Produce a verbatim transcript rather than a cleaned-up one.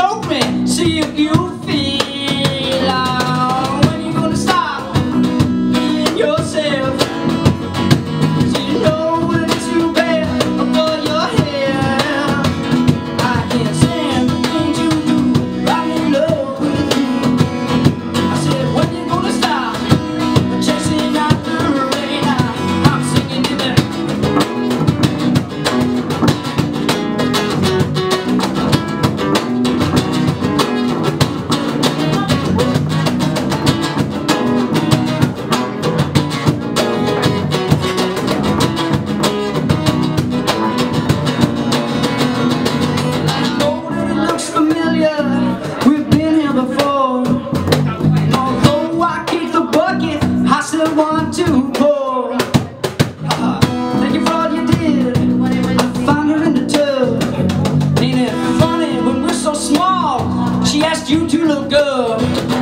choke me, see if you feel uh, when you gonna stop being yourself. Cause you know it's too bad for your hair. I can't stand the things you do, I'm in love with you. I said, when you gonna stop chasing after the rain? I'm singing in there. We've been here before, and although I kick the bucket, I still want to pour. Uh, thank you for all you did. I found her in the tub. Ain't it funny when we're so small? She asked you to look up.